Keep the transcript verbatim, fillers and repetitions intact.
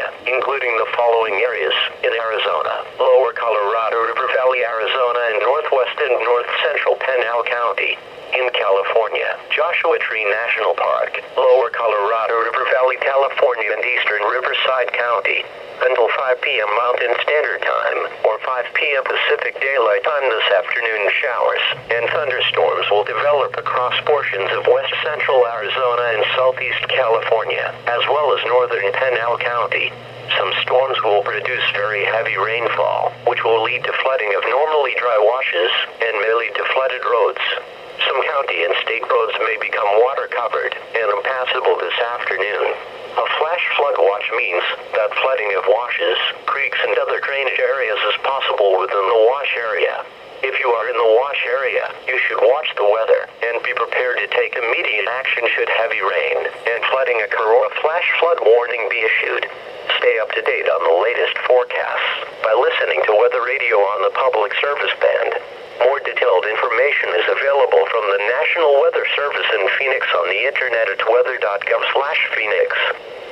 California, including the following areas in Arizona: Lower Colorado, River Valley, Arizona, and northwest and north central Pinal County. In California, Joshua Tree National Park, Lower Colorado, River Valley, California, and eastern Riverside County. Until five p m Mountain Standard Time, or five p m Pacific Daylight Time this afternoon, showers and thunderstorms will develop across portions of west central Arizona and southeast California, as well as northern Pinal County. Some storms will produce very heavy rainfall, which will lead to flooding of normally dry washes, and may lead to flooded roads. Some county and state roads may become water-covered and impassable this afternoon. A flash flood watch means that flooding of washes, creeks, and other drainage areas is possible within the wash area. If you are in the wash area, you should watch the weather and be prepared to take immediate action should heavy rain and flooding occur or a flash flood warning be issued. Stay up to date on the latest forecasts by listening to Weather Radio on the Public Service Band. More detailed information is available from the National Weather Service in Phoenix on the internet at weather dot gov slash Phoenix.